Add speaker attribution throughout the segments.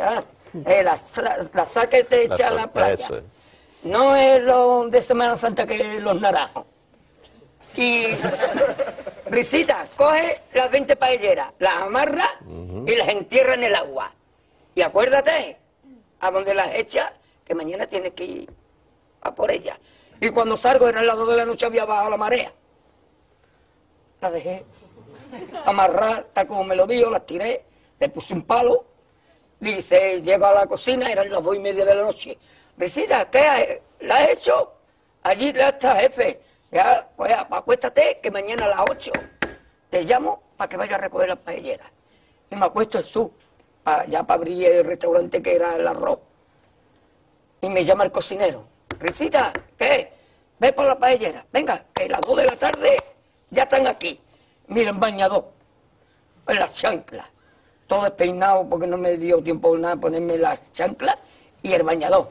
Speaker 1: ¿verdad? La sal que te echa a la playa.
Speaker 2: Eso es.
Speaker 1: No es lo de Semana Santa que los naranjos. Y Risita, coge las 20 paelleras, las amarra y las entierra en el agua. Y acuérdate, a donde las echas, que mañana tienes que ir a por ellas. Y cuando salgo, era el lado de la noche, había bajado la marea. La dejé amarrar, tal como me lo dijo, las tiré, le puse un palo. Dice, llego a la cocina, eran las 2:30 de la noche. Risita, ¿qué la has hecho? Allí ya está, jefe. Ya, pues acuéstate, que mañana a las 8 te llamo para que vayas a recoger las paelleras. Y me acuesto el sur, ya para abrir el restaurante que era el arroz. Y me llama el cocinero. Risita, ¿qué? Ve por la paellera. Venga, que las 2 de la tarde ya están aquí. Miren, bañador, en las chanclas. Todo despeinado porque no me dio tiempo nada ponerme las chanclas y el bañador.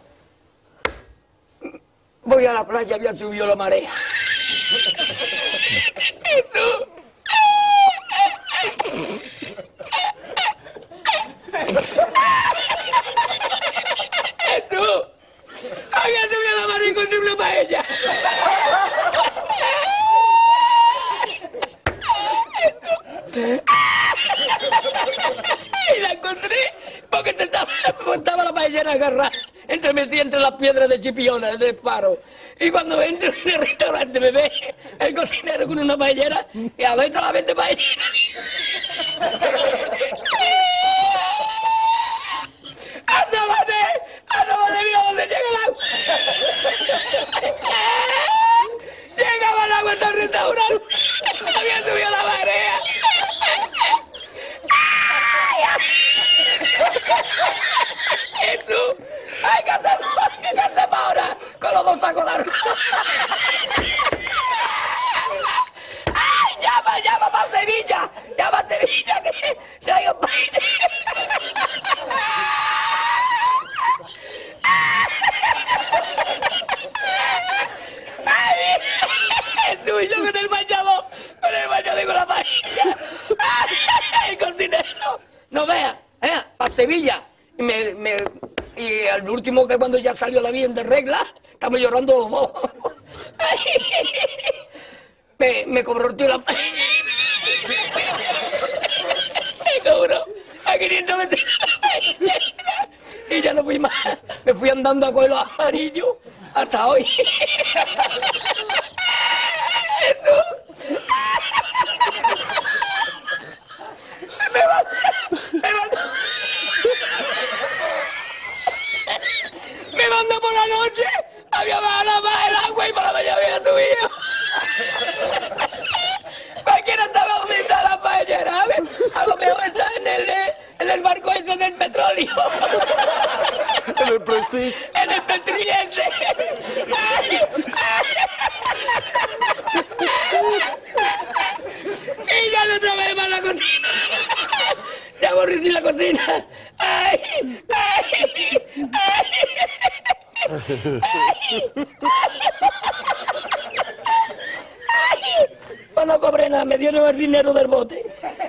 Speaker 1: Voy a la playa, había subido la marea. Jesús. Jesús. Había subido la marea y encontré una paella. Y la encontré porque estaba la paellera agarrada metida entre las piedras de Chipiona, del faro. Y cuando entro en el restaurante me ve el cocinero con una paellera y adentro la 20 paelleras. ¡Asómate, mira dónde llega el agua! Llegaba el agua hasta el restaurante. Había subido la marea. Jesús, hay que hacer ahora con los 2 sacos de arroz. ¡Ay, llama para Sevilla! ¡Llama a Sevilla que traigo paella! ¡Ay, Jesús, y yo con el bañador y con la paella! ¡Ay, el cocinero! No veas, para Sevilla. Y al último, que cuando ya salió la bien de regla, estamos llorando los dos. Me cobró el tío la paella. Me cobró a 500 metros y ya no fui más. Me fui andando a coger los amarillos hasta hoy. Me mandó por la noche, había bajado más el agua y por la mañana había subido. Cualquiera estaba donde está la paellera, ¿sabes? A lo mejor está en el barco ese del petróleo.
Speaker 2: En el Prestige.
Speaker 1: En el Petriense. Y ya no trabajé más la cocina. Ya aborrecí la cocina. ¡Ay! ¡Ay! ¡Ay! Pues no cobré nada, me dieron el dinero del bote.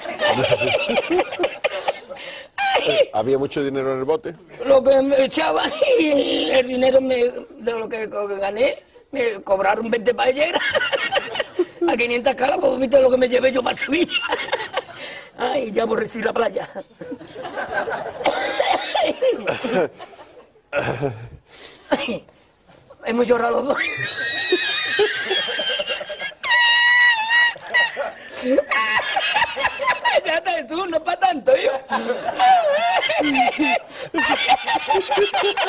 Speaker 2: ¿Había mucho dinero en el bote?
Speaker 1: Lo que me echaban y el dinero de lo que gané, me cobraron 20 paelleras. A 500 caras, pues viste lo que me llevé yo para Sevilla. Ay, ya aborrecí la playa. Ay, hemos llorado los dos. Ya está, tú, no es para tanto, yo.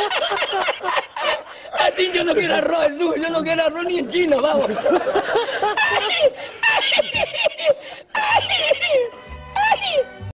Speaker 1: A ti yo no quiero arroz, Jesús, yo no quiero arroz ni en China, vamos.